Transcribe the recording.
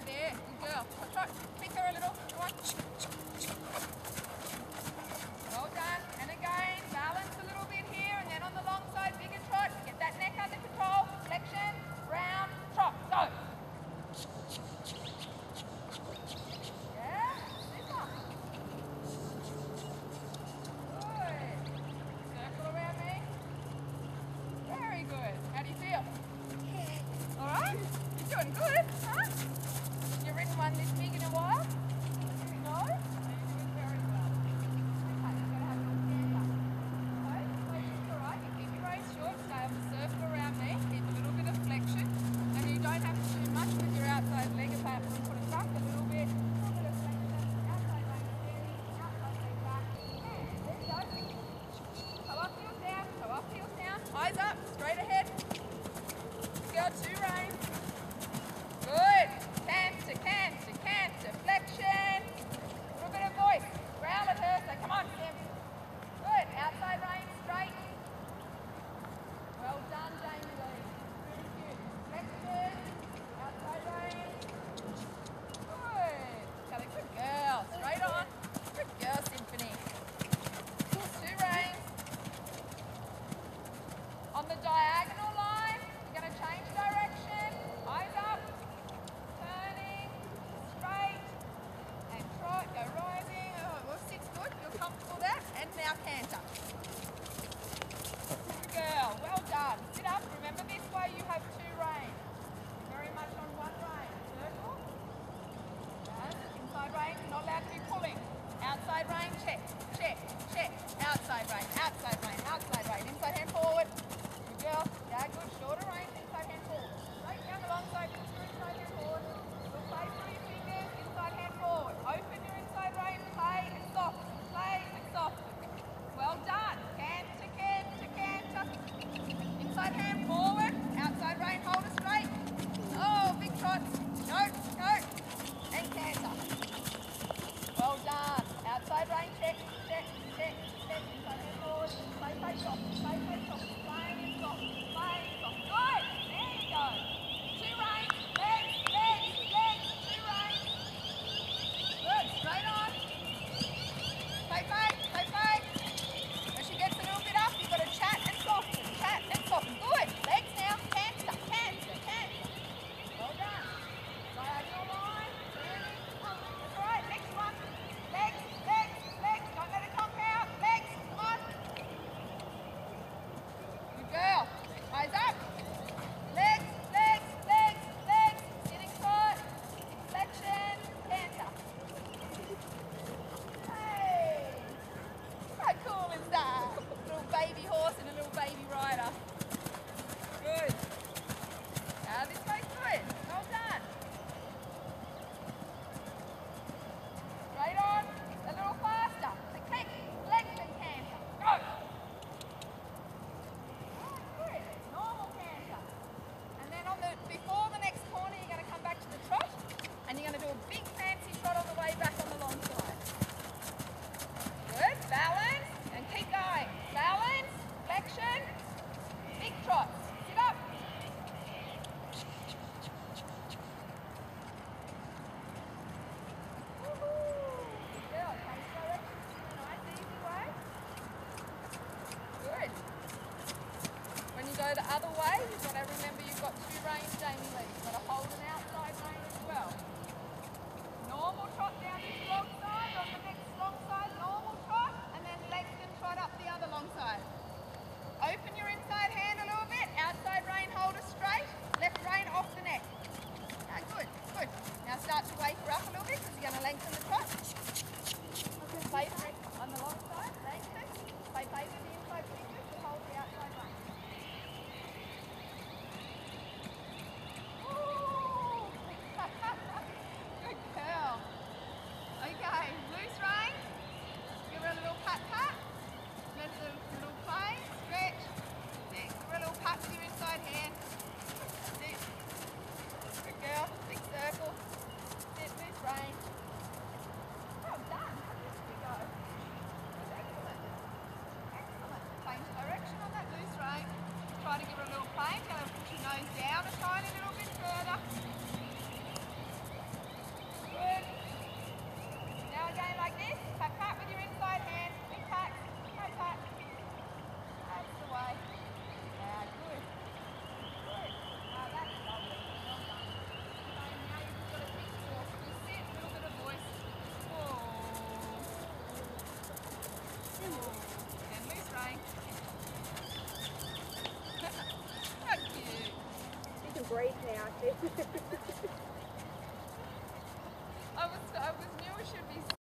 there. Good girl. Trot. Pick her a little. Come on. Well done. And again, balance a little bit here, and then on the long side, bigger trot. Get that neck under control. Flexion, round, trot. Go. Yeah, super. Good. Circle around me. Very good. How do you feel? All right? You're doing good, huh? You've ridden one this big in a while? No? breathe now. I was knew it should be